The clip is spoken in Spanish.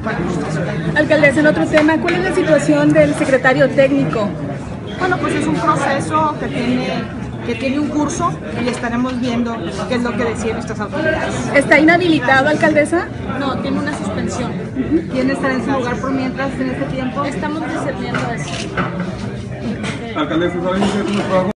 para nosotros. Alcaldesa, en otro tema, ¿cuál es la situación del secretario técnico? Bueno, pues es un proceso que tiene un curso y estaremos viendo qué es lo que deciden nuestras autoridades. ¿Está inhabilitado, alcaldesa? No, tiene una suspensión. ¿Quién estará en su lugar por mientras en este tiempo? Estamos discerniendo eso. Alcaldesa, ¿saben ustedes cómo trabajo?